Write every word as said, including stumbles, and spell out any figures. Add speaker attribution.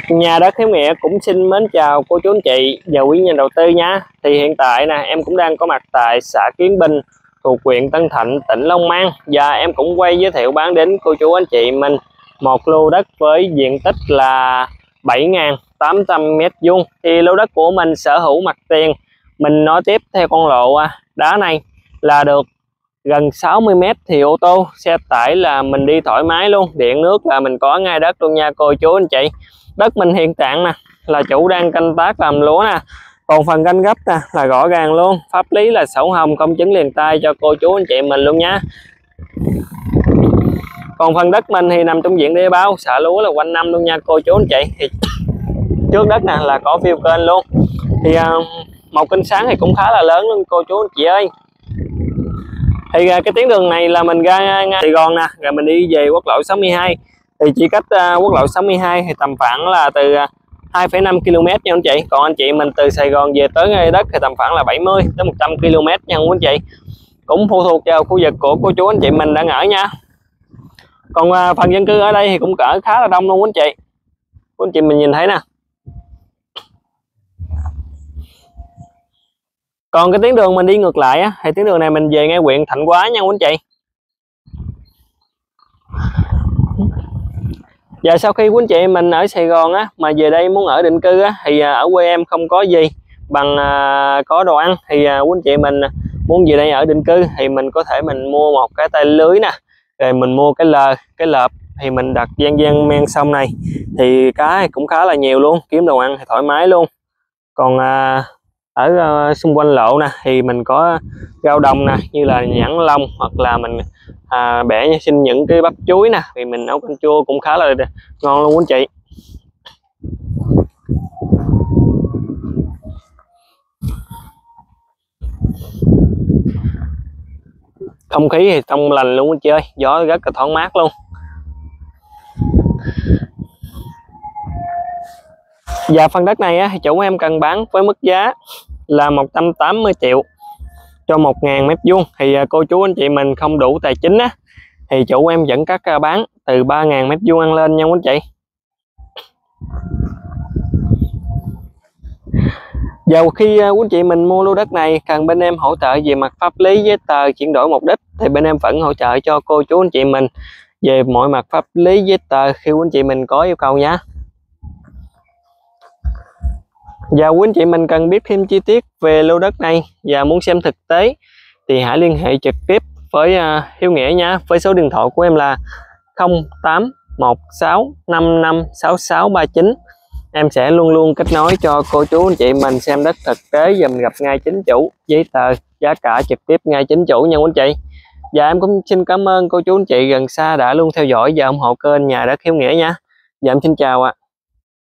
Speaker 1: Nhà đất Hiếu Nghĩa cũng xin mến chào cô chú anh chị và quý nhà đầu tư nha. Thì hiện tại nè em cũng đang có mặt tại xã Kiến Bình thuộc huyện Tân Thạnh, tỉnh Long An, và em cũng quay giới thiệu bán đến cô chú anh chị mình một lô đất với diện tích là bảy nghìn tám trăm mét vuông. Thì lô đất của mình sở hữu mặt tiền mình nói tiếp theo con lộ đá này là được gần sáu mươi mét, thì ô tô xe tải là mình đi thoải mái luôn, điện nước là mình có ngay đất luôn nha cô chú anh chị. Đất mình hiện trạng nè là chủ đang canh tác làm lúa nè, còn phần canh gấp nè là rõ ràng luôn, pháp lý là sổ hồng công chứng liền tay cho cô chú anh chị mình luôn nha. Còn phần đất mình thì nằm trong diện đê bao, xạ lúa là quanh năm luôn nha cô chú anh chị. Thì trước đất nè là có view kênh luôn, thì uh, một kênh sáng thì cũng khá là lớn luôn cô chú anh chị ơi. Thì uh, cái tuyến đường này là mình ra ngay Sài Gòn nè, rồi mình đi về quốc lộ sáu mươi hai, thì chỉ cách uh, quốc lộ sáu mươi hai thì tầm khoảng là từ uh, hai phẩy năm ki lô mét nha anh chị. Còn anh chị mình từ Sài Gòn về tới ngay đất thì tầm khoảng là bảy mươi tới một trăm ki lô mét nha anh chị, cũng phụ thuộc vào khu vực của cô chú anh chị mình đang ở nha. Còn uh, phần dân cư ở đây thì cũng cỡ khá là đông luôn anh chị, cô anh chị mình nhìn thấy nè. Còn cái tuyến đường mình đi ngược lại á, thì tuyến đường này mình về ngay huyện Thạnh Hóa nha anh chị. Và sau khi quý anh chị mình ở Sài Gòn á mà về đây muốn ở định cư á, thì ở quê em không có gì bằng à, có đồ ăn, thì à, quý anh chị mình muốn về đây ở định cư thì mình có thể mình mua một cái tay lưới nè, rồi mình mua cái lờ cái lợp thì mình đặt gian gian men sông này, thì cá cũng khá là nhiều luôn, kiếm đồ ăn thì thoải mái luôn. Còn à, ở uh, xung quanh lộ nè thì mình có rau đồng nè, như là nhãn long, hoặc là mình à, bẻ xin những cái bắp chuối nè, thì mình nấu canh chua cũng khá là ngon luôn anh chị. Không khí thì trong lành luôn anh chị ơi, gió rất là thoáng mát luôn. Và phần đất này á, thì chủ em cần bán với mức giá là một trăm tám mươi triệu cho một nghìn mét vuông. Thì cô chú anh chị mình không đủ tài chính á, thì chủ em vẫn cắt bán từ ba nghìn mét vuông ăn lên nha anh chị. Và khi quý anh chị mình mua lô đất này cần bên em hỗ trợ về mặt pháp lý, giấy tờ chuyển đổi mục đích, thì bên em vẫn hỗ trợ cho cô chú anh chị mình về mọi mặt pháp lý giấy tờ khi quý anh chị mình có yêu cầu nha. Và quý anh chị mình cần biết thêm chi tiết về lô đất này và muốn xem thực tế thì hãy liên hệ trực tiếp với uh, Hiếu Nghĩa nha, với số điện thoại của em là không tám một sáu năm năm sáu sáu ba chín. Em sẽ luôn luôn kết nối cho cô chú anh chị mình xem đất thực tế và mình gặp ngay chính chủ, giấy tờ giá cả trực tiếp ngay chính chủ nha anh chị. Và em cũng xin cảm ơn cô chú anh chị gần xa đã luôn theo dõi và ủng hộ kênh Nhà Đất Hiếu Nghĩa nha. Và em xin chào ạ. À.